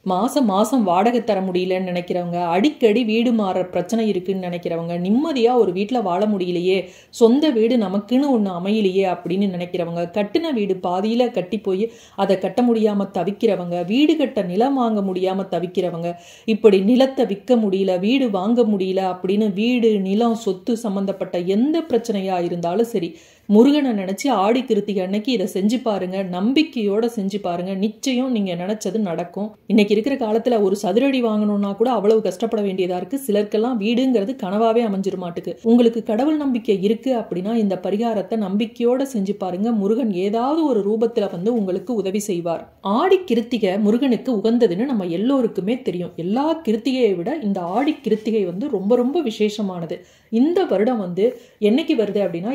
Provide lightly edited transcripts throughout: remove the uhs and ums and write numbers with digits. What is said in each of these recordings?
மாசம் மாசம் வாடகை தர முடியலன்னு நினைக்கிறவங்க, அடிக்கடி வீடு மாற பிரச்சனை இருக்குன்னு நினைக்கிறவங்க, நிம்மதியா ஒரு வீட்டுல வாழ முடியலையே, சொந்த வீடு நமக்குன்னு ஒண்ணு அமையலையே அப்படின்னு நினைக்கிறவங்க, கட்டின வீடு பாதியில கட்டி போய் அதை கட்ட முடியாம தவிக்கிறவங்க, வீடு கட்ட நிலம் வாங்க முடியாம தவிக்கிறவங்க, இப்படி நிலத்தை விற்க முடியல, வீடு வாங்க முடியல அப்படின்னு வீடு நிலம் சொத்து சம்பந்தப்பட்ட எந்த பிரச்சனையா இருந்தாலும் சரி, முருகனை நினைச்சு ஆடி கிருத்திகை அன்னைக்கு இதை செஞ்சு பாருங்க. நம்பிக்கையோட செஞ்சு பாருங்க, நிச்சயம் நீங்க நினைச்சது நடக்கும். இன்னைக்கு இருக்கிற காலத்துல ஒரு சதுரடி வாங்கணும்னா கூட அவ்வளவு கஷ்டப்பட வேண்டியதா இருக்கு. சிலருக்கெல்லாம் வீடுங்கிறது கனவாவே அமைஞ்சிட மாட்டுக்கு. உங்களுக்கு கடவுள் நம்பிக்கை இருக்கு அப்படின்னா இந்த பரிகாரத்தை நம்பிக்கையோட செஞ்சு பாருங்க. முருகன் ஏதாவது ஒரு ரூபத்துல வந்து உங்களுக்கு உதவி செய்வார். ஆடி கிருத்திகை முருகனுக்கு உகந்ததுன்னு நம்ம எல்லோருக்குமே தெரியும். எல்லா கிருத்திகையை விட இந்த ஆடி கிருத்திகை வந்து ரொம்ப ரொம்ப விசேஷமானது. இந்த வருடம் வந்து என்னைக்கு வருது அப்படின்னா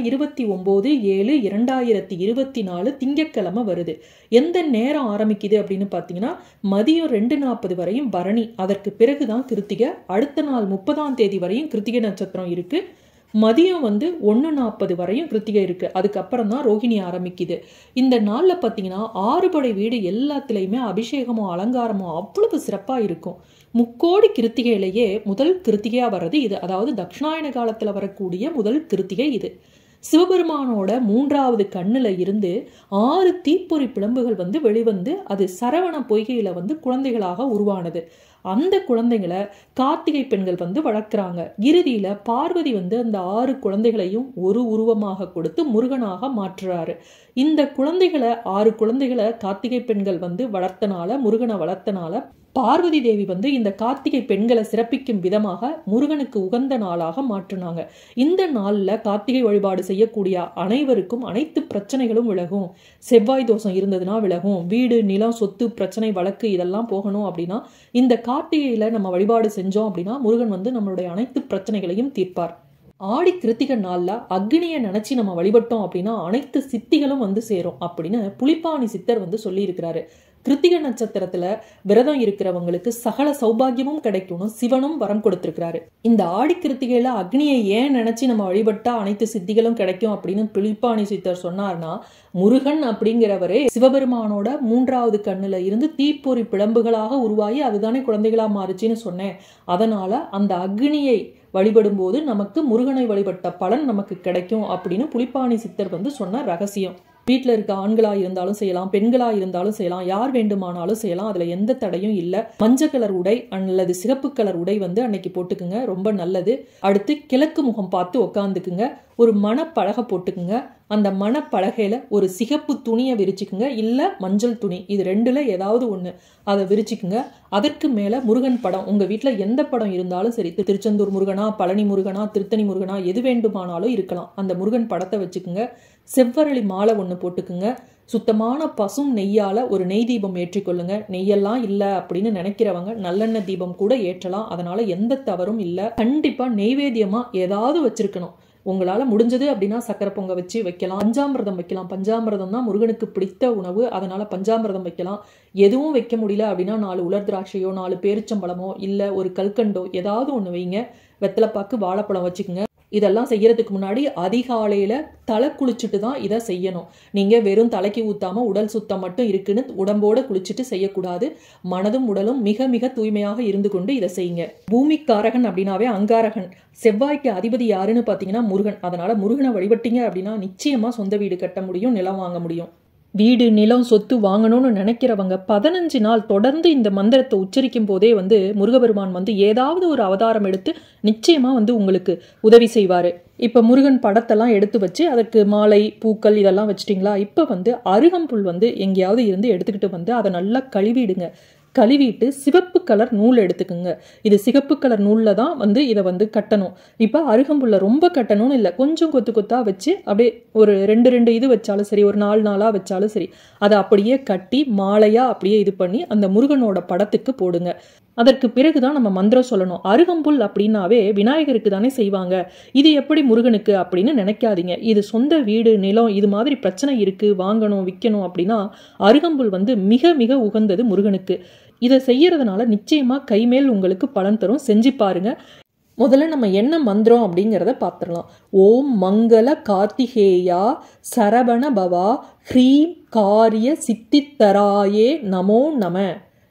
29/7/2024 திங்கட்கிழமை வருது. எந்த நேரம் ஆரம்பிக்குது அப்படின்னு பாத்தீங்கன்னா மதியம் 2:40 வரையும் பரணி, அதற்கு பிறகுதான் கிருத்திகை. அடுத்த நாள் 30ஆம் தேதி வரையும் கிருத்திகை நட்சத்திரம் இருக்கு. மதியம் வந்து 1:40 வரையும் கிருத்திகை இருக்கு. அதுக்கப்புறம் தான் ரோகிணி ஆரம்பிக்குது. இந்த நாள்ல பாத்தீங்கன்னா 6 படை வீடு எல்லாத்துலயுமே அபிஷேகமோ அலங்காரமோ அவ்வளவு சிறப்பா இருக்கும். முக்கோடி கிருத்திகையிலேயே முதல் கிருத்திகையா வர்றது இது. அதாவது தட்சிணாயன காலத்துல வரக்கூடிய முதல் கிருத்திகை இது. சிவபெருமானோட 3வது கண்ணுல இருந்து 6 தீப்பொறி பிளம்புகள் வந்து வெளிவந்து அது சரவண பொய்கையில வந்து குழந்தைகளாக உருவானது. அந்த குழந்தைகளை கார்த்திகை பெண்கள் வந்து வளர்க்குறாங்க. இறுதியில பார்வதி வந்து அந்த 6 குழந்தைகளையும் ஒரு உருவமாக கொடுத்து முருகனாக மாற்றுறாரு. இந்த குழந்தைகளை 6 குழந்தைகளை கார்த்திகை பெண்கள் வந்து வளர்த்தனால, முருகனை வளர்த்தனால பார்வதி தேவி வந்து இந்த கார்த்திகை பெண்களை சிறப்பிக்கும் விதமாக முருகனுக்கு உகந்த நாளாக மாற்றினாங்க. இந்த நாள்ல கார்த்திகை வழிபாடு செய்யக்கூடிய அனைவருக்கும் அனைத்து பிரச்சனைகளும் விலகும். செவ்வாய் தோஷம் இருந்ததுன்னா விலகும். வீடு நிலம் சொத்து பிரச்சனை வழக்கு இதெல்லாம் போகணும் அப்படின்னா இந்த கார்த்திகையில நம்ம வழிபாடு செஞ்சோம் அப்படின்னா முருகன் வந்து நம்மளுடைய அனைத்து பிரச்சனைகளையும் தீர்ப்பார். ஆடி கிருத்திகை நாள்ல அக்னியை நினைச்சு நம்ம வழிபட்டோம் அப்படின்னா அனைத்து சித்திகளும் வந்து சேரும் அப்படின்னு புலிப்பாணி சித்தர் வந்து சொல்லி இருக்கிறாரு. கிருத்திகை நட்சத்திரத்துல விரதம் இருக்கிறவங்களுக்கு சகல சௌபாகியமும் கிடைக்கும்னு சிவனும் வரம் கொடுத்திருக்கிறாரு. இந்த ஆடி கிருத்திகையில அக்னியை ஏன் நினைச்சு நம்ம வழிபட்டா அனைத்து சித்திகளும் கிடைக்கும் அப்படின்னு புலிப்பாணி சித்தர் சொன்னார்னா, முருகன் அப்படிங்கிறவரே சிவபெருமானோட 3வது கண்ணுல இருந்து தீப்பொறி பிளம்புகளாக உருவாகி அதுதானே குழந்தைகளா மாறுச்சுன்னு சொன்னேன். அதனால அந்த அக்னியை வழிபடும் போது நமக்கு முருகனை வழிபட்ட பலன் நமக்கு கிடைக்கும் அப்படின்னு புலிப்பாணி சித்தர் வந்து சொன்ன ரகசியம். வீட்டில் இருக்க ஆண்களா இருந்தாலும் செய்யலாம், பெண்களா இருந்தாலும் செய்யலாம், யார் வேண்டுமானாலும் செய்யலாம். அதுல எந்த தடையும் இல்லை. மஞ்சள் கலர் உடை அல்லது சிகப்பு கலர் உடை வந்து அன்னைக்கு போட்டுக்குங்க, ரொம்ப நல்லது. அடுத்து கிழக்கு முகம் பார்த்து உக்காந்துக்குங்க. ஒரு மணப்பலகை போட்டுக்குங்க. அந்த மணப்பலகையில ஒரு சிகப்பு துணியை விரிச்சுக்குங்க, இல்ல மஞ்சள் துணி, இது ரெண்டுல ஏதாவது ஒண்ணு அதை விரிச்சுக்குங்க. அதற்கு மேல முருகன் படம், உங்க வீட்டுல எந்த படம் இருந்தாலும் சரி, திருச்செந்தூர் முருகனா, பழனி முருகனா, திருத்தணி முருகனா, எது வேண்டுமானாலும் இருக்கலாம். அந்த முருகன் படத்தை வச்சுக்குங்க. செவ்வரளி மாலை ஒண்ணு போட்டுக்குங்க. சுத்தமான பசும் நெய்யால ஒரு நெய் தீபம் ஏற்றிக்கொள்ளுங்க. நெய்யெல்லாம் இல்ல அப்படின்னு நினைக்கிறவங்க நல்லெண்ணெய் தீபம் கூட ஏற்றலாம். அதனால எந்த தவறும் இல்ல. கண்டிப்பா நெய்வேத்தியமா ஏதாவது வச்சிருக்கணும். உங்களால முடிஞ்சது அப்படின்னா சக்கரை பொங்க வச்சு வைக்கலாம், பஞ்சாமிர்தம் வைக்கலாம். பஞ்சாமிர்தம் தான் முருகனுக்கு பிடித்த உணவு, அதனால பஞ்சாமிர்தம் வைக்கலாம். எதுவும் வைக்க முடியல அப்படின்னா 4 உலர் திராட்சையோ 4 பேரிச்சம்பழமோ இல்ல ஒரு கல்கண்டோ ஏதாவது ஒண்ணு வைங்க. வெத்தலைப்பாக்கு வாழைப்பழம் வச்சுக்கோங்க. இதெல்லாம் செய்யறதுக்கு முன்னாடி அதிகாலையில தலை குளிச்சுட்டு தான் இதை செய்யணும். நீங்க வெறும் தலைக்கு ஊத்தாம உடல் சுத்தம் மட்டும் இருக்குன்னு உடம்போட குளிச்சுட்டு செய்யக்கூடாது. மனதும் உடலும் மிக மிக தூய்மையாக இருந்து கொண்டு இதை செய்யுங்க. பூமிக்காரகன் அப்படின்னாவே அங்காரகன். செவ்வாய்க்கு அதிபதி யாருன்னு பாத்தீங்கன்னா முருகன். அதனால முருகனை வழிபட்டீங்க அப்படின்னா நிச்சயமா சொந்த வீடு கட்ட முடியும், நிலம் வாங்க முடியும். வீடு நிலம் சொத்து வாங்கணும்னு நினைக்கிறவங்க 15 நாள் தொடர்ந்து இந்த மந்திரத்தை உச்சரிக்கும் போதே வந்து முருகபெருமான் வந்து ஏதாவது ஒரு அவதாரம் எடுத்து நிச்சயமா வந்து உங்களுக்கு உதவி செய்வாரு. இப்ப முருகன் படத்தெல்லாம் எடுத்து வச்சு அதற்கு மாலை பூக்கள் இதெல்லாம் வச்சிட்டீங்களா? இப்ப வந்து அருகம்புல் வந்து எங்கேயாவது இருந்து எடுத்துக்கிட்டு வந்து அதை நல்லா கழுவிடுங்க. கழுவிட்டு சிவப்பு கலர் நூல் எடுத்துக்குங்க. இது சிகப்பு கலர் நூல்ல தான் வந்து இதை வந்து கட்டணும். இப்ப அருகம்புல்ல ரொம்ப கட்டணும்னு இல்லை, கொஞ்சம் கொத்து கொத்தா வச்சு அப்படியே ஒரு 2 இது வச்சாலும் சரி, ஒரு 4 நாளா வச்சாலும் சரி, அதை அப்படியே கட்டி மாலையா அப்படியே இது பண்ணி அந்த முருகனோட படத்துக்கு போடுங்க. அதற்கு பிறகுதான் நம்ம மந்திரம் சொல்லணும். அருகம்புல் அப்படின்னாவே விநாயகருக்கு தானே செய்வாங்க, இது எப்படி முருகனுக்கு அப்படின்னு நினைக்காதீங்க. இது சொந்த வீடு நிலம் இது மாதிரி பிரச்சனை இருக்கு, வாங்கணும் விற்கணும் அப்படின்னா அருகம்புல் வந்து மிக மிக உகந்தது முருகனுக்கு. இதை செய்யறதுனால நிச்சயமா கைமேல் உங்களுக்கு பலன் தரும். செஞ்சு பாருங்க. முதல்ல நம்ம என்ன மந்திரம் அப்படிங்கிறத பார்த்துடலாம். ஓம் மங்கள கார்த்திகேயா சரவண பவா ஹ்ரீம் காரிய சித்தித்தராயே நமோ நம.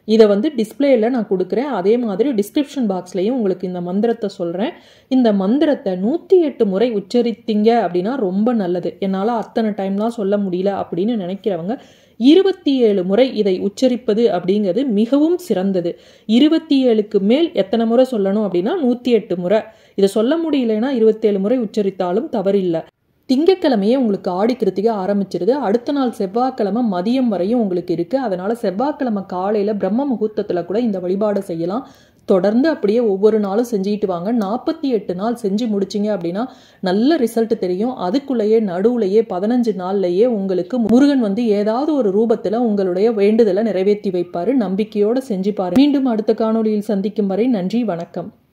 இதை வந்து டிஸ்பிளேல நான் கொடுக்குறேன். அதே மாதிரி டிஸ்கிரிப்ஷன் பாக்ஸ்லையும் உங்களுக்கு இந்த மந்திரத்தை சொல்கிறேன். இந்த மந்திரத்தை 108 முறை உச்சரித்தீங்க அப்படின்னா ரொம்ப நல்லது. என்னால் அத்தனை டைம்லாம் சொல்ல முடியல அப்படின்னு நினைக்கிறவங்க 27 முறை இதை உச்சரிப்பது அப்படிங்கிறது மிகவும் சிறந்தது. 27க்கு மேல் எத்தனை முறை சொல்லணும் அப்படின்னா 108 முறை. இதை சொல்ல முடியலைன்னா 27 முறை உச்சரித்தாலும் தவறில்லை. திங்கட்கிழமையே உங்களுக்கு ஆடி கிருத்திகை ஆரம்பிச்சிருது. அடுத்த நாள் செவ்வாய்க்கிழமை மதியம் வரையும் உங்களுக்கு இருக்குது. அதனால் செவ்வாய்க்கிழமை காலையில் பிரம்ம முகூர்த்தத்தில் கூட இந்த வழிபாடு செய்யலாம். தொடர்ந்து அப்படியே ஒவ்வொரு நாளும் செஞ்சுக்கிட்டு வாங்க. 48 நாள் செஞ்சு முடிச்சிங்க அப்படின்னா நல்ல ரிசல்ட் தெரியும். அதுக்குள்ளேயே நடுவுலையே 15 நாள்லையே உங்களுக்கு முருகன் வந்து ஏதாவது ஒரு ரூபத்தில் உங்களுடைய வேண்டுதலை நிறைவேற்றி வைப்பார். நம்பிக்கையோடு செஞ்சு பாருங்க. மீண்டும் அடுத்த காணொளியில் சந்திக்கும் வரை நன்றி, வணக்கம்.